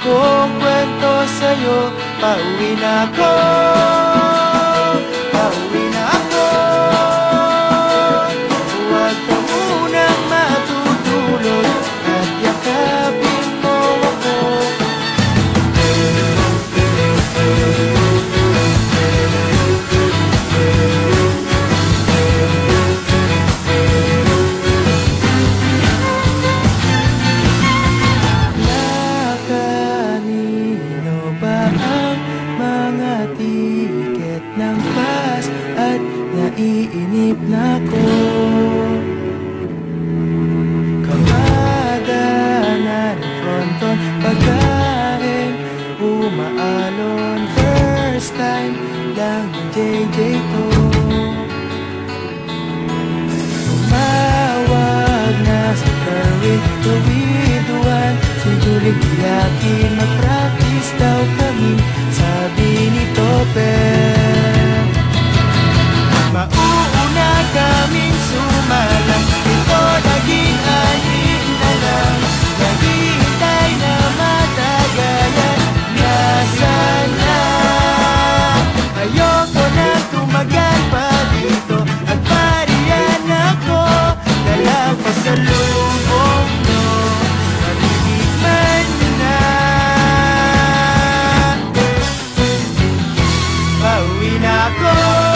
kong kwento sa'yo. Pauwi na ako, pauwi na ako. Huwag ka munang matutulog at yakapin mo ako. Nakanino ba ang mga tiket ng bus at naiinip na ko? Kamada ng fronton, pagkain umaalon. First time lang ng JJ to. Tumawag na si Kerwin, tuwiduan si Julie, yakin mag-practice daw kami, sabi ni Topper. Mauuna kaming sumalang, ito naging anin na lang. Naghihintay na matagalan, nasaan na? Ayoko na tumagal pa dito at pariyan ako. Dalang pasalubong mo, naliligman na. Pauwi na ako.